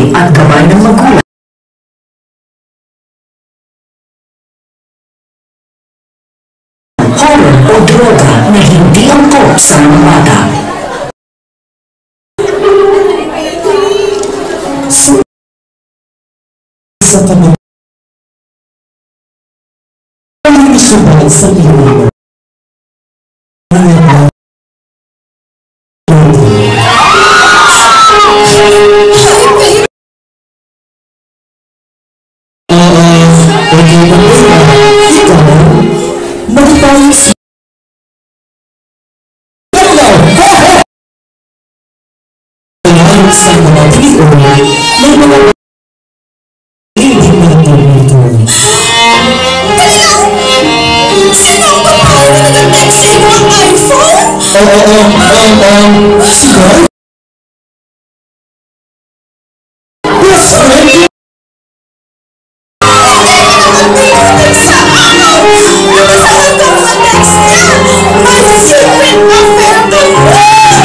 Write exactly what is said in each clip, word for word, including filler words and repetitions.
at gabay ng magulang. Horror o droga na hindi angkop sa mga bata. Sa tabi. Ang isubay sa iyo. Sa mga trio, may mga sino ang kapal na nag-text sa mga iPhone? Oo, oo, oo, oo. Siya? Yes, friend! Sa araw! Nabasahan ko mga text niya! May secret affair to me!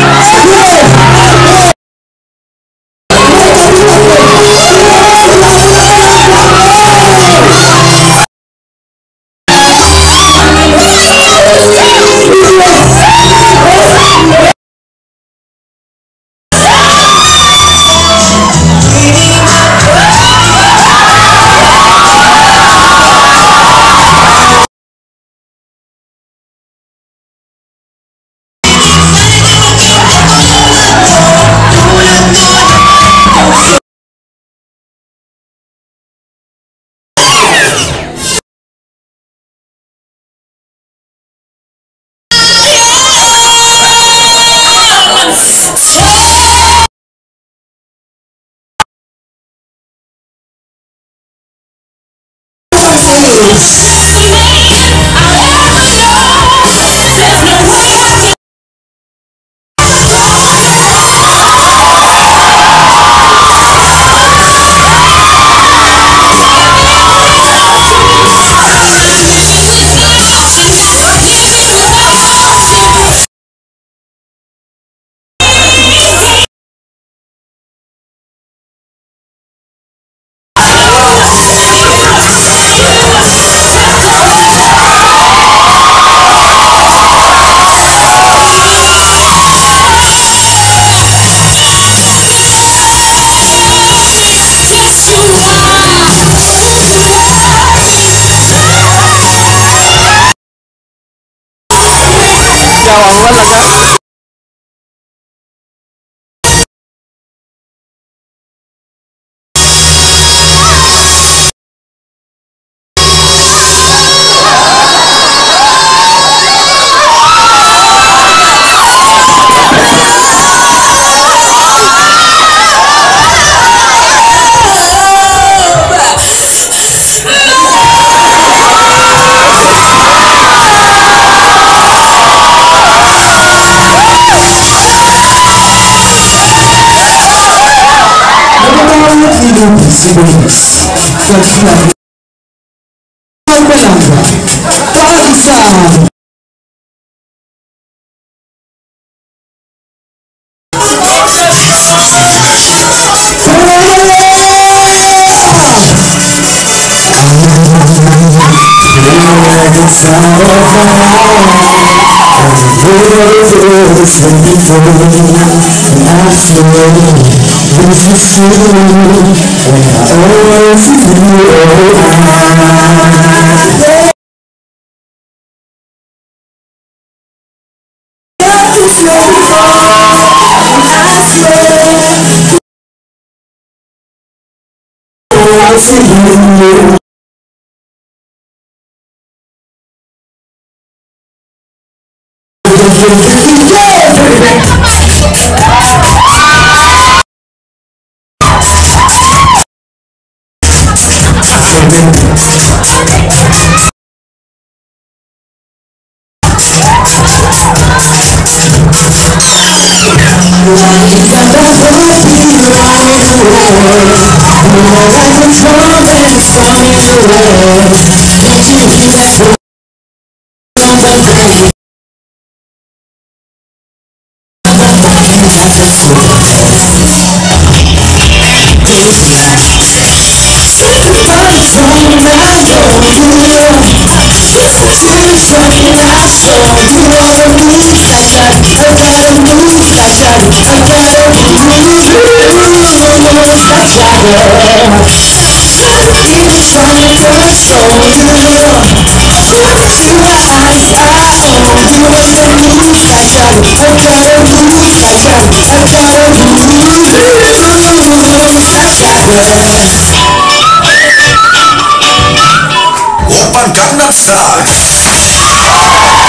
Siguritas. Pagkakita. Pagkakita. Pagkakita. This is true, when I always feel alright. Gangnam Style.